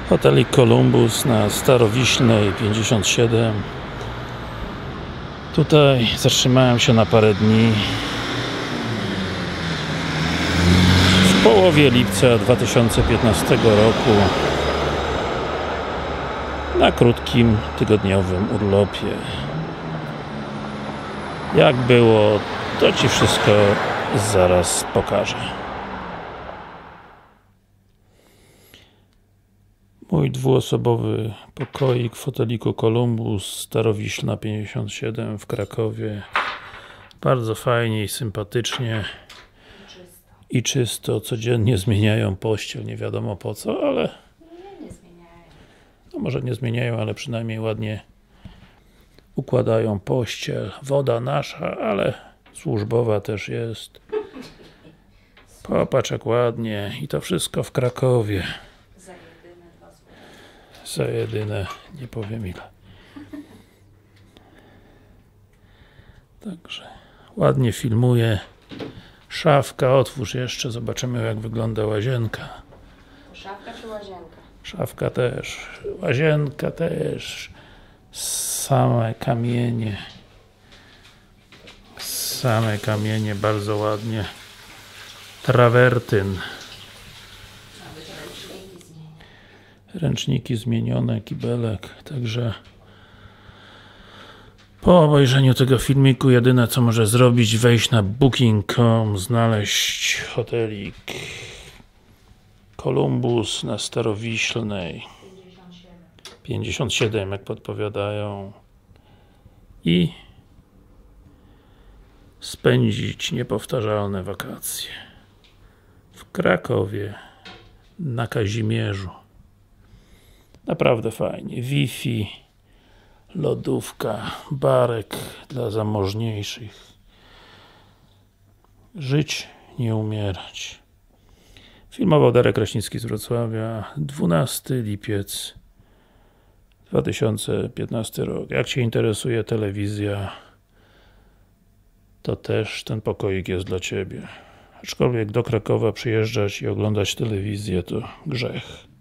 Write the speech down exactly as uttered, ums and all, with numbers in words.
Hotelik Columbus na Starowiślnej pięćdziesiąt siedem. Tutaj zatrzymałem się na parę dni w połowie lipca dwa tysiące piętnastego roku na krótkim, tygodniowym urlopie. Jak było, to Ci wszystko zaraz pokażę. Mój dwuosobowy pokoik w hoteliku Columbus, Starowiślna pięćdziesiąt siedem w Krakowie. Bardzo fajnie i sympatycznie. I czysto. Codziennie zmieniają pościel, nie wiadomo po co, ale Nie, nie zmieniają. no może nie zmieniają, ale przynajmniej ładnie układają pościel. Woda nasza, ale służbowa też jest. Popatrz jak ładnie. I to wszystko w Krakowie. Za jedyne dwa złote. Za jedyne, nie powiem ile. Także ładnie filmuje. Szafka, otwórz jeszcze, zobaczymy jak wygląda łazienka. Szafka czy łazienka? Szafka też, łazienka też. Same kamienie. Same kamienie, bardzo ładnie. Trawertyn. Ręczniki zmienione, kibelek, także po obejrzeniu tego filmiku jedyne co może zrobić, wejść na booking kropka com, znaleźć hotelik Columbus na Starowiślnej pięćdziesiąt siedem, jak podpowiadają, i spędzić niepowtarzalne wakacje w Krakowie na Kazimierzu. Naprawdę fajnie. Wi-Fi, lodówka, barek dla zamożniejszych. Żyć, nie umierać. Filmował Darek Kraśnicki z Wrocławia, dwunasty lipiec dwa tysiące piętnasty rok. Jak Cię interesuje telewizja, to też ten pokoik jest dla Ciebie. Aczkolwiek do Krakowa przyjeżdżać i oglądać telewizję to grzech.